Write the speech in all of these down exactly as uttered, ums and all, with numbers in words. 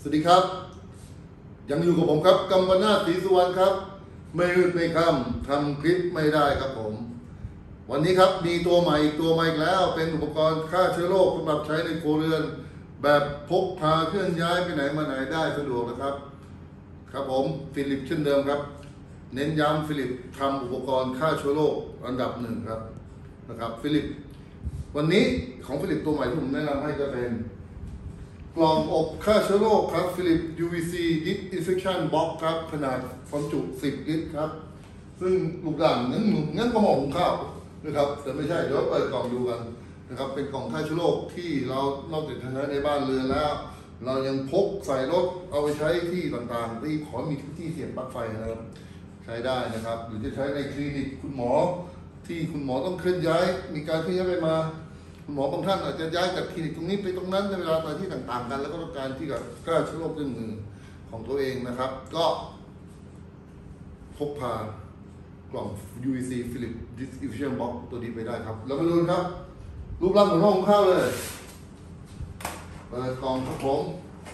สวัสดีครับยังอยู่กับผมครับกัมปนาท ศรีสุวรรณครับไม่อึดไม่ค่ำทำคลิปไม่ได้ครับผมวันนี้ครับมีตัวใหม่อีกตัวใหม่อีกแล้วเป็นอุปกรณ์ฆ่าเชื้อโรคสำหรับใช้ในครัวเรือนแบบพกพาเคลื่อนย้ายไปไหนมาไหนได้สะดวกนะครับครับผมฟิลิปเช่นเดิมครับเน้นย้ำฟิลิปทำอุปกรณ์ฆ่าเชื้อโรคอันดับหนึ่งครับนะครับฟิลิปวันนี้ของฟิลิปตัวใหม่ที่ผมแนะนำให้ก็เป็นกล่องอบฆ่าเชื้อโรคครับฟิลิป ยู วี ซี Disinfection Box ครับขนาดความจุสิบลิตรครับซึ่งลูกด่างงั้นงั้นก็หม้อหุงข้าวนะครับแต่ไม่ใช่เดี๋ยวเปิดกล่องดูกันนะครับเป็นกล่องฆ่าเชื้อโรคที่เรานอกจากจะใช้ในบ้านเรือนแล้วเรายังพกใส่รถเอาไปใช้ที่ต่างๆที่ขอมีที่เสียบปลั๊กไฟนะครับใช้ได้นะครับหรือจะใช้ในคลินิกคุณหมอที่คุณหมอต้องเคลื่อนย้ายมีการเคลื่อนย้ายไปมาคุณหมอบางท่านอาจจะย้ายจากคลินิกตรงนี้ไปตรงนั้นในเวลาไปที่ต่างๆกันแล้วก็ต้องการที่จะกล้าเชื้อโรคด้วยมือของตัวเองนะครับก็พกพากล่อง ยู วี ซี Philips Disinfection Box ตัวนี้ไปได้ครับแล้วมาดูครับรูปร่างเหมือนหม้อหุงข้าวเลยเปิดกล่องครับผม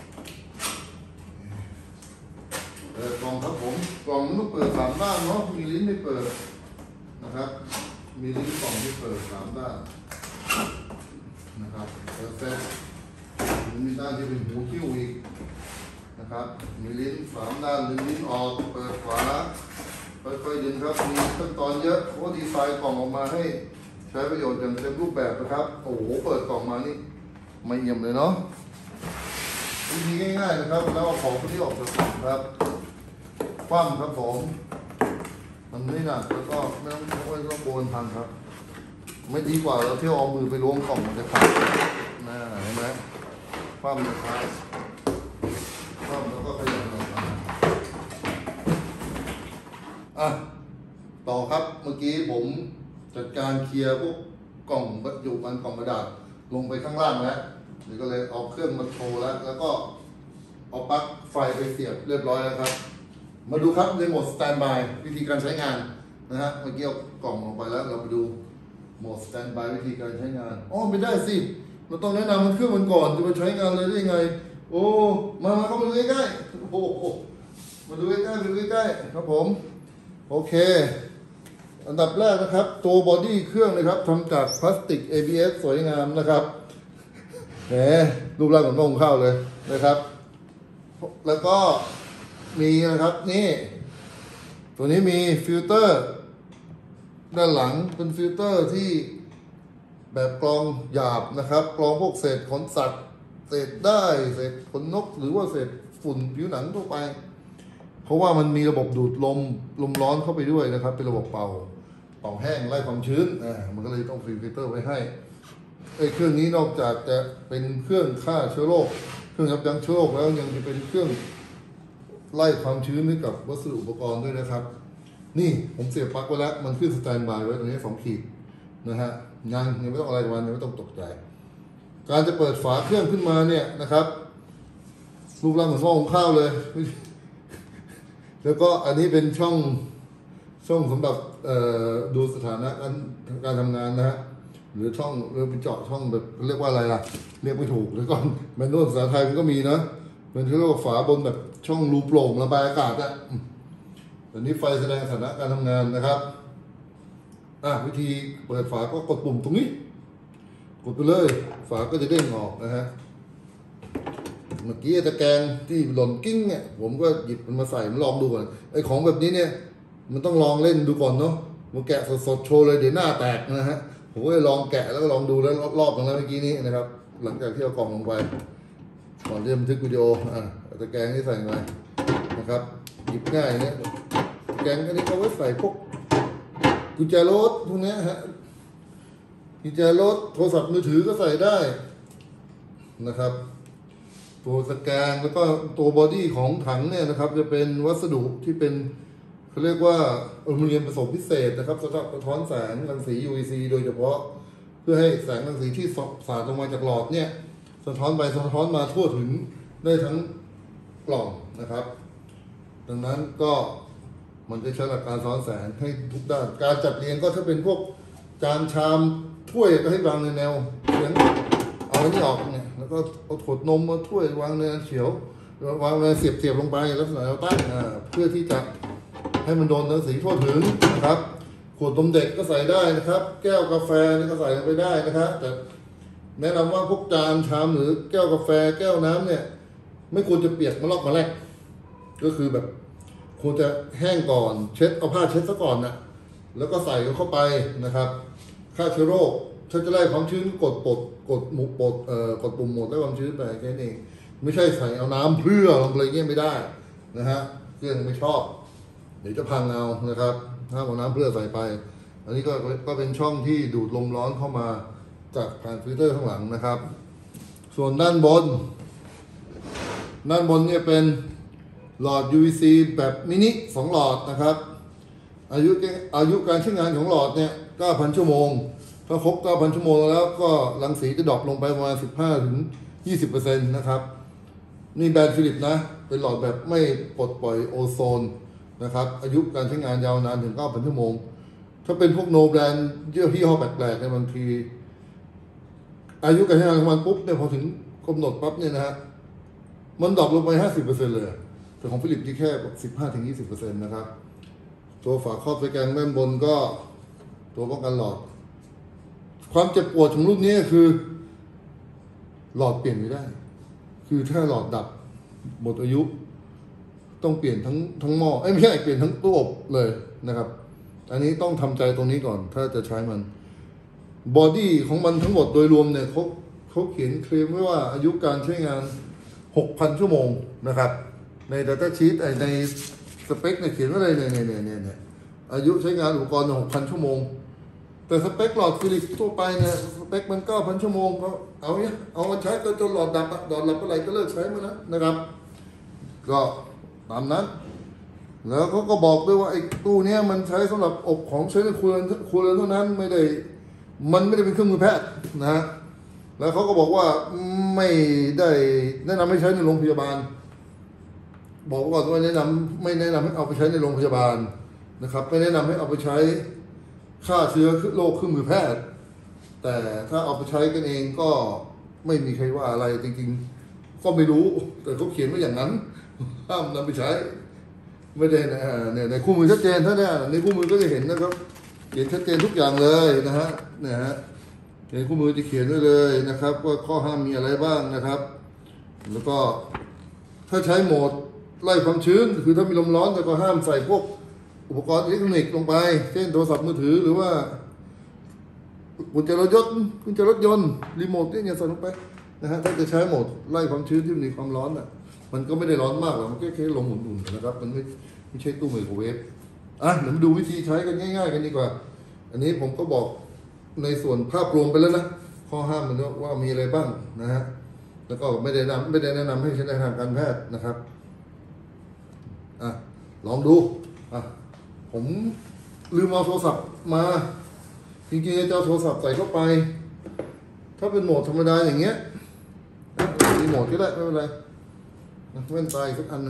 เปิดกล่องครับผมกล่องมันต้องเปิดสามด้านเนาะมีลิ้นให้เปิดนะครับมีลิ้นกล่องที่เปิดสามด้านนะครับเปิดแฟลชมีด้านที่เป็นหูคิ้วอีกนะครับมีลิ้นสามด้านดึงลิ้นออกเปิดฝาค่อยๆดึงครับมีขั้นตอนเยอะเพราะดีไซน์กล่องออกมาให้ใช้ประโยชน์อย่างเต็มรูปแบบนะครับโอ้โหเปิดกล่องมานี่ไม่เยี่ยมเลยเนาะวิธีง่ายๆนะครับแล้วเอาของพวกนี้ออกจากกล่องครับคว่ำครับผมมันไม่หนักแล้วก็ไม่ต้องไม่ต้องโกนพังครับไม่ดีกว่าเราเที่ยวเอามือไปล้วงกล่องมันจะขาดน่าเห็นไหมคว่ำนะครับคว่ำแล้วก็ขยับออกมาอ่ะต่อครับเมื่อกี้ผมจัดการเคลียร์พวกกล่องบรรจุภัณฑ์กล่องกระดาษลงไปข้างล่างแล้วเดี๋ยวก็เลยเอาเครื่องมาโชว์แล้วแล้วก็เอาปลั๊กไฟไปเสียบเรียบร้อยแล้วครับมาดูครับในโหมดสแตนด์บายวิธีการใช้งานนะฮะเมื่อกี้เอากล่องลงไปแล้วเราไปดูโหมดสแตนด์บายวิธีการใช้งานอ๋อไม่ได้สิเราต้องแนะนำมันเครื่องมันก่อนจะมาใช้งานเลยได้ยังไงโอ้มามาเข้ามาดูใกล้ๆโอ้โหมาดูใกล้ๆมาดูใกล้ๆครับผมโอเคอันดับแรกนะครับตัวบอดี้เครื่องนะครับทำจากพลาสติก เอ บี เอส สวยงามนะครับแหมรูปร่างเหมือนหม้อหุงข้าวเลยนะครับแล้วก็มีนะครับนี่ตัวนี้มีฟิลเตอร์ด้านหลังเป็นฟิลเตอร์ที่แบบกรองหยาบนะครับกรองพวกเศษขนสัตว์เศษได้เศษขนนกหรือว่าเศษฝุ่นผิวหนังทั่วไปเพราะว่ามันมีระบบดูดลมลมร้อนเข้าไปด้วยนะครับเป็นระบบเป่าเป่าแห้งไล่ความชื้นอ่ามันก็เลยต้องฟิลเตอร์ไว้ให้ไอ้เครื่องนี้นอกจากจะเป็นเครื่องฆ่าเชื้อโรคเครื่องยับยั้งเชื้อโรคแล้วยังจะเป็นเครื่องไล่ความชื้นให้กับวัสดุอุปกรณ์ด้วยนะครับนี่ผมเสียบปลั๊กไว้แล้วมันขึ้นสแตนด์บายไว้ตรงนี้สองขีดนะฮะงานยังไม่ต้องอะไรวันยังไม่ต้องตกใจการจะเปิดฝาเครื่องขึ้นมาเนี่ยนะครับรูปร่างเหมือนหม้อหุงข้าวเลยแล้วก็อันนี้เป็นช่องช่องสำหรับดูสถานะการการทำงานนะฮะหรือช่องหรือเป็นเจาะช่องแบบเรียกว่าอะไรล่ะเรียกไม่ถูกแล้วก็แมนนวลภาษาไทยมันก็มีนะมันเรียกว่าฝาบนแบบช่องรูโปร่งระบายอากาศอะอันนี้ไฟแสดงสถานะการทำงานนะครับอ่ะวิธีเปิดฝาก็กดปุ่มตรงนี้กดไปเลยฝาก็จะเด้งออกนะฮะเมื่อกี้ตะแกรงที่หล่นกิ้งเนี่ยผมก็หยิบมันมาใส่มาลองดูก่อนไอ้ของแบบนี้เนี่ยมันต้องลองเล่นดูก่อนเนาะมาแกะสดๆโชว์เลยเดี๋ยวหน้าแตกนะฮะผมก็เลยลองแกะแล้วก็ลองดูแล้วรอบๆตรงนั้นเมื่อกี้นี้นะครับหลังจากที่เอากล่องลงไปก่อนที่จะบันทึกวิดีโออ่ะตะแกรงที่ใส่มานะครับหยิบง่ายเนี่ยตะแกรงอันนี้เขาไว้ใส่พวกกุญแจรถพวกนี้ฮะกุญแจรถโทรศัพท์มือถือก็ใส่ได้นะครับตัวตะแกรงแล้วก็ตัวบอดี้ของถังเนี่ยนะครับจะเป็นวัสดุที่เป็นเขาเรียกว่าอลูมิเนียมผสมพิเศษนะครับสำหรับสะท้อนแสงรังสี ยู วี ซี โดยเฉพาะเพื่อให้แสงรังสีที่สาดลงมาจากหลอดเนี่ยสะท้อนไปสะท้อนมาทั่วถึงได้ทั้งกล่องนะครับดังนั้นก็มันจะใช้หลักการซ้อนแสงให้ทุกด้านการจัดเรียงก็ถ้าเป็นพวกจานชามถ้วยก็ให้วางในแนวเฉียงเอาอันนี้ออกเนี่ยแล้วก็เอาขวดนมมาถ้วยวางในแนวเฉียววางเสียบเสียบลงไปลักษณะแนวตั้งเพื่อที่จะให้มันโดนรังสีทั่วถึงนะครับขวดนมเด็กก็ใส่ได้นะครับแก้วกาแฟนี่ก็ใส่ลงไปได้นะครับแต่แนะนำว่าพวกจานชามหรือแก้วกาแฟแก้วน้ำเนี่ยไม่ควรจะเปียกมาลอกมาแรกก็คือแบบควรจะแห้งก่อนเช็ดเอาผ้าเช็ดซะก่อนนะแล้วก็ใส่เข้าไปนะครับฆ่าเชื้อโรคถ้าจะไล่ความชื้นกดปลดกดหมุปลดเอ่อกดปุ่มหมดไล่ความชื้นไปแค่นี้เองไม่ใช่ใส่เอาน้ำเพื่อลงไปเงี้ยไม่ได้นะฮะเครื่องไม่ชอบเดี๋ยวจะพังเอานะครับห้ามเอาน้ำเพื่อใส่ไปอันนี้ก็ก็เป็นช่องที่ดูดลมร้อนเข้ามาจากผ่านฟิลเตอร์ข้างหลังนะครับส่วนด้านบนด้านบนเนี่ยเป็นหลอด ยู วี ซี แบบมินิสองหลอดนะครับอายุอายุการใช้งานของหลอดเนี่ย เก้าพัน ชั่วโมงถ้าครบ เก้าพัน ชั่วโมงแล้วก็รังสีจะดรอปลงไปประมาณ สิบห้าถึงยี่สิบเปอร์เซ็นต์ นะครับนี่แบรนด์ฟิลิปนะเป็นหลอดแบบไม่ปลดปล่อยโอโซนนะครับอายุการใช้งานยาวนานถึง เก้าพัน ชั่วโมงถ้าเป็นพวกโนแบรนด์เยี่ห้อแปลกๆในบางทีอายุการใช้งานของมันปุ๊บเนี่ยพอถึงกำหนดปั๊บเนี่ยนะฮะมันดรอปลงไป ห้าสิบเปอร์เซ็นต์ เลยแต่ของฟิลิปที่แค่ สิบห้าถึงยี่สิบเปอร์เซ็นต์ นะครับตัวฝาครอบตะแกรงด้านบนก็ตัวป้องกันหลอดความเจ็บปวดของรุ่นนี้คือหลอดเปลี่ยนไม่ได้คือถ้าหลอดดับหมดอายุต้องเปลี่ยนทั้งทั้งหม้อเอ้ยไม่ใช่เปลี่ยนทั้งตู้อบเลยนะครับอันนี้ต้องทำใจตรงนี้ก่อนถ้าจะใช้มันบอดี้ของมันทั้งหมดโดยรวมเนี่ยเขาเขาเขียนเคลมไว้ว่าอายุการใช้งาน หกพัน ชั่วโมงนะครับใน Data Sheet ในสเปคเนี่ยเขียนไว้เลยเนี่ยเนี่ยเนี่ยเนี่ยอายุใช้งานอุปกรณ์ หกพัน ชั่วโมงแต่สเปคหลอดฟิลิปทั่วไปเนี่ยสเปคมัน เก้าพัน ชั่วโมงก็เอาเนี่ยเอามาใช้ก็จนหลอดดับหลอดดับเมื่อไหร่ก็เลิกใช้มันนะนะครับก็ตามนั้นแล้วเขาก็บอกด้วยว่าไอ้ตู้เนี้ยมันใช้สำหรับอบของใช้ในครัวเรือนครัวเรือนเท่านั้นไม่ได้มันไม่ได้เป็นเครื่องมือแพทย์นะฮะแล้วเขาก็บอกว่าไม่ได้แนะนำให้ใช้ในโรงพยาบาลบอกก่อนว่าแนะนำไม่แนะนำให้เอาไปใช้ในโรงพยาบาลนะครับไม่แนะนำให้เอาไปใช้ฆ่าเชื้อโรคเครื่องมือแพทย์แต่ถ้าเอาไปใช้กันเองก็ไม่มีใครว่าอะไรจริงๆก็ไม่รู้แต่เขาเขียนไว้อย่างนั้นห้ามนำไปใช้ไม่ได้นะเนี่ยในคู่มือชัดเจนถ้าเนี่ยในคู่มือก็จะเห็นนะครับเขียนชัดเจนทุกอย่างเลยนะฮะเนี่ยฮะในคู่มือจะเขียนไว้เลยนะครับว่าข้อห้ามมีอะไรบ้างนะครับแล้วก็ถ้าใช้โหมดไล่ความชื้นคือถ้ามีลมร้อนแต่ก็ห้ามใส่พวกอุปกรณ์อิเล็กทรอนิกส์ลงไปเช่นโทรศัพท์มือถือหรือว่ากุญแจรถยนต์กุญแจรถยนต์รีโมทเนี่ยอย่าใส่ลงไปนะฮะถ้าจะใช้โหมดไล่ความชื้นที่มีความร้อนอ่ะมันก็ไม่ได้ร้อนมากหรอกมันแค่แค่ลมอุ่นๆนะครับมันไม่ไม่ใช่ตู้ไมโครเวฟอ่ะเดี๋ยวมาดูวิธีใช้กันง่ายๆกันดีกว่าอันนี้ผมก็บอกในส่วนภาพรวมไปแล้วนะข้อห้ามมันว่ามีอะไรบ้างนะฮะแล้วก็ไม่ได้นำไม่ได้แนะนำให้ใช้ในทางการแพทย์นะครับอ่ะลองดูอ่ะผมลืมเอาโทรศัพท์มาจริงๆจะเอาโทรศัพท์ใส่เข้าไปถ้าเป็นโหมดธรรมดาอย่างเงี้ยรีโมทก็ได้ไม่เป็นไรแว่นตาอีกสักอันนึง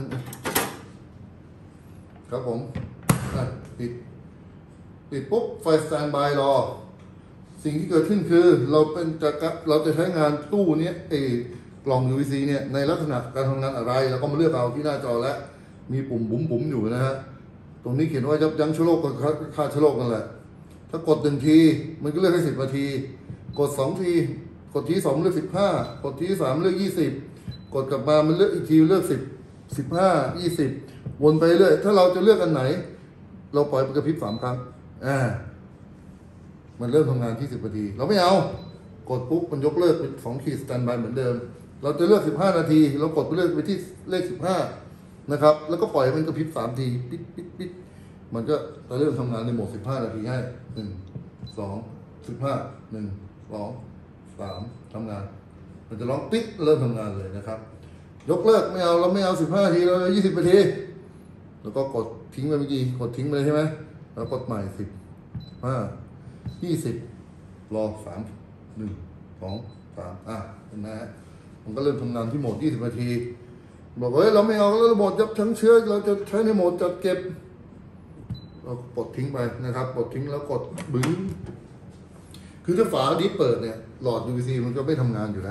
ครับผมปิดปิดปุ๊บไฟสแตนบายรอสิ่งที่เกิดขึ้นคือเราเป็นจะเราจะใช้งานตู้นี้ไอ้กล่อง ยู วี ซี เนี่ยในลักษณะการทำงานอะไรเราก็มาเลือกเอาที่หน้าจอแล้วมีปุ่มบุ๋มบุ๋มอยู่นะฮะตรงนี้เขียนว่ายับยั้งเชื้อโรคกับฆ่าเชื้อโรคนั่นแหละถ้ากดหนึ่งทีมันก็เลือกให้สิบนาทีกดสองทีกดทีสองเลือกสิบห้ากดทีสามเลือกยี่สิบกดกลับมามันเลือกอีกทีเลือกสิบสิบห้ายี่สิบวนไปเรื่อยถ้าเราจะเลือกอันไหนเราปล่อยมันกระพริบสามครั้งอ่ามันเริ่มทำงานที่สิบนาทีเราไม่เอากดปุ๊บมันยกเลิกเป็นสองขีดสแตนบายเหมือนเดิมเราจะเลือกสิบห้านาทีเรากดไปเลือกไปที่เลขสิบห้านะครับแล้วก็ปล่อยมันกระพริบสามทีปิ๊ดปิ๊ดปิ๊ดมันก็จะเริ่มทำงานในโหมดสิบห้านาทีให้หนึ่งสองสิบห้าหนึ่งสองสามทำงานมันจะร้องปิ๊ดเริ่มทำงานเลยนะครับยกเลิกไม่เอาเราไม่เอาสิบห้านาทีเราเอายี่สิบนาทีแล้วก็กดทิ้งไปเมื่อกี้กดทิ้งไปเลยใช่ไหมแล้วกดใหม่สิบห้ายี่สิบรอสามหนึ่งสองสามอ่ะเห็นไหมมันก็เริ่มทำงานที่โหมดยี่สิบนาทีบอกว่าเฮ้ยเราไม่เอาแล้วโหมดยับยั้งเชื้อเราจะใช้ในโหมดจัดเก็บเรากดทิ้งไปนะครับกดทิ้งแล้วกดบึ้งคือถ้าฝาดิเปิดเนี่ยหลอด ยู วี ซี มันก็ไม่ทำงานอยู่แล้ว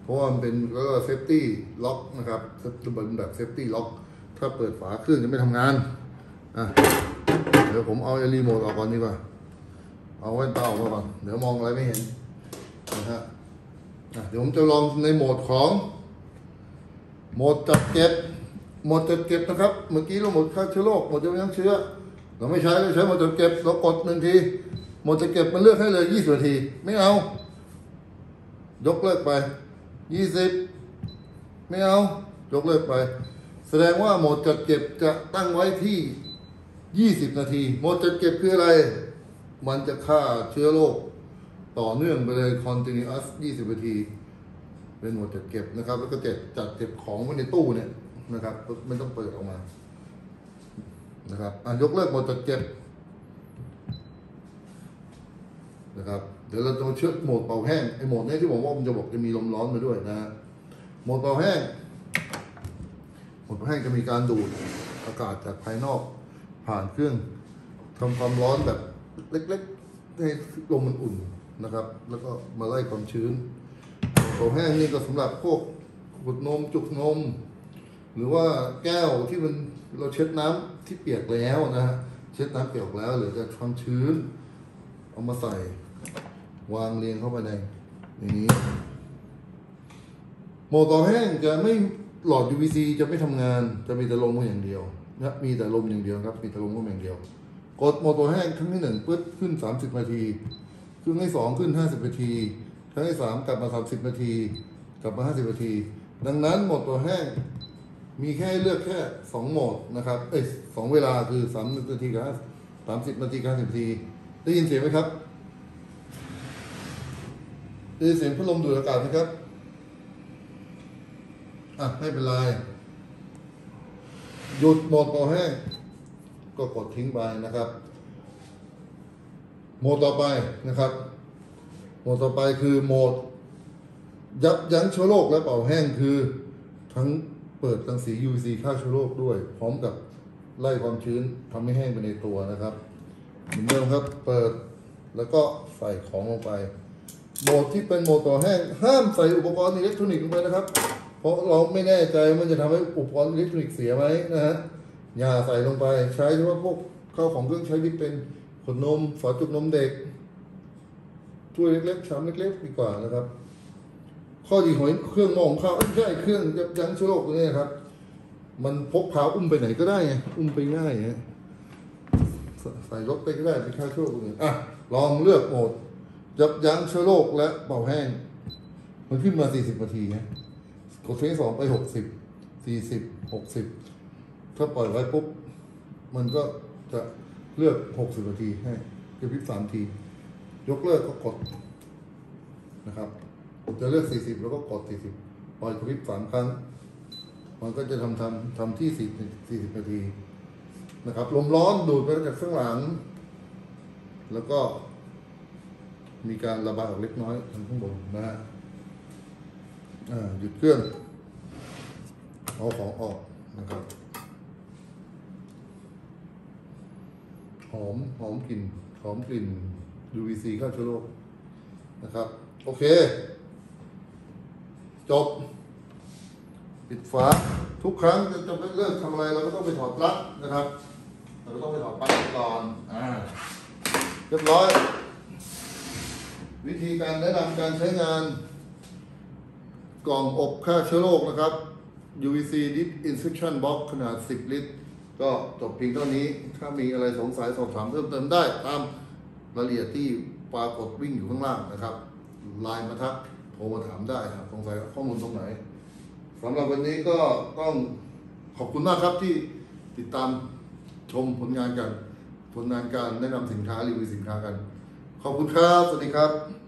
เพราะว่ามันเป็นแล้วก็เซฟตี้ล็อกนะครับเป็นแบบเซฟตี้ล็อกถ้าเปิดฝาเครื่องจะไม่ทำงานอ่ะเดี๋ยวผมเอารีโมทออกก่อนดีกว่าเอาแว่นตาออกมาก่อนเดี๋ยวมองอะไรไม่เห็นนะฮะเดี๋ยวผมจะลองในโหมดของโหมดจัดเก็บโหมดจัดเก็บนะครับเมื่อกี้เราโหมดฆ่าเชื้อโรคโหมดยับยั้งเชื้อเราไม่ใช้เราใช้โหมดจัดเก็บเรากดหนึ่งทีโหมดจัดเก็บมันเลือกให้เลยยี่สิบนาทีไม่เอายกเลิกไปยี่สิบไม่เอายกเลิกไปแสดงว่าโหมดจัดเก็บจะตั้งไว้ที่ยี่สิบนาทีโหมดจัดเก็บคืออะไรมันจะฆ่าเชื้อโรคต่อเนื่องไปเลย continuous ยี่สิบนาทีเป็นโหมดจัดเก็บนะครับแล้วก็จัดจัดเก็บของไว้ในตู้เนี่ยนะครับไม่ต้องเปิดออกมานะครับอ่ะยกเลิกโหมดจัดเก็บนะครับเดี๋ยวเราจะมาเชื่อมโหมดเป่าแห้งไอโหมดนี้ที่ผมว่ามันจะบอกจะมีลมร้อนมาด้วยนะฮะโหมดเป่าแห้งโหมดเป่าแห้งจะมีการดูดอากาศจากภายนอกผ่านเครื่องทำความร้อนแบบเล็กๆให้ลมมันอุ่นนะครับแล้วก็มาไล่ความชื้นเป่าแห้งนี่ก็สำหรับพวกขวดนมจุกนมหรือว่าแก้วที่มันเราเช็ดน้ำที่เปียกแล้วนะฮะเช็ดน้ำเปียกแล้วหรือจะความชื้นเอามาใส่วางเรียงเข้าไปในอย่างนี้โหมดเป่าแห้งจะไม่หลอด ยู วี ซี จะไม่ทำงานจะมีแต่ลมอย่างเดียวนะมีแต่ลมอย่างเดียวครับมีแต่ลมอย่างเดียวกดโหมดเป่าแห้งครั้งที่หนึ่งปึ๊ดขึ้นสามสิบนาทีครั้งที่สองขึ้นห้าสิบนาทีครั้งที่สามกลับมาสามสิบนาทีกลับมาห้าสิบนาทีดังนั้นโหมดเป่าแห้งมีแค่เลือกแค่สองโหมดนะครับเอ้ยสองเวลาคือสามนาทีกับสามสิบนาทีกับห้าสิบนาทีได้ยินเสียงไหมครับได้ยินเสียงพัดลมดูดอากาศไหมครับอ่ะไม่เป็นไรหยุดโหมดเป่าแห้งก็กดทิ้งไปนะครับโหมดต่อไปนะครับโหมดต่อไปคือโหมดยับยั้งเชื้อโรคและเป่าแห้งคือทั้งเปิดรังสี ยู วี ซี ฆ่าเชื้อโรคด้วยพร้อมกับไล่ความชื้นทำให้แห้งไปในตัวนะครับเหมือนเดิมครับเปิดแล้วก็ใส่ของลงไปโหมดที่เป็นโหมดเป่าแห้งห้ามใส่อุปกรณ์อิเล็กทรอนิกส์ลงไปนะครับเพราะเราไม่แน่ใจมันจะทำให้อุปกรณ์อิเล็กทรอนิกส์เสียไหมนะฮะอย่าใส่ลงไปใช้เฉพาะพวกข้าวของเครื่องใช้ที่เป็นขวดนมฝาจุกนมเด็กถ้วยเล็กๆชามเล็กๆดีกว่านะครับข้อดีของเครื่องมองข้าวไม่ใช่เครื่องยับยั้งเชื้อโรคตัวนี้ครับมันพกพาอุ้มไปไหนก็ได้ไงอุ้มไปง่ายไงใส่รถไปก็ได้ไปฆ่าเชื้อโรคตัวนี้อ่ะลองเลือกโหมดยับยั้งเชื้อโรคและเป่าแห้งมันขึ้นมาสี่สิบนาทีนะกดเฟสสองไปหกสิบสี่สิบหกสิบถ้าปล่อยไว้ปุ๊บมันก็จะเลือกหกสิบนาทีให้กระพริบสามทียกเลิกก็กดนะครับผมจะเลือกสี่สิบแล้วก็กดสี่สิบปล่อยกระพริบสามครั้งมันก็จะทำทำทำที่สี่สี่สิบนาทีนะครับลมร้อนดูดไปจากข้างหลังแล้วก็มีการระบายออกเล็กน้อยทางข้างบนนะฮะหยุดเครื่องเอาของออกนะครับหอมหอมกลิ่นหอมกลิ่น ยู วี ซี ฆ่าเชื้อโรคนะครับโอเคจบปิดฝาทุกครั้งจะจะเลิกทำอะไรเราก็ต้องไปถอดปลั๊กนะครับเราก็ต้องไปถอดปลั๊กก่อนอ่าเรียบร้อยวิธีการแนะนำการใช้งานกล่องอบฆ่าเชื้อโรคนะครับ ยู วี ซี Deep Injection Box ขนาดสิบลิตรก็จบเพียงเท่านี้ถ้ามีอะไรสงสัยสอบถามเพิ่มเติมได้ตามรายละเอียดที่ปรากฏวิ่งอยู่ข้างล่างนะครับไลน์มาทักโทรมาถามได้ครับสงสัยข้อมูลตรงไหนสำหรับวันนี้ก็ต้องขอบคุณมากครับที่ติดตามชมผลงานกันผลงานการแนะนำสินค้ารีวิวสินค้ากันขอบคุณครับสวัสดีครับ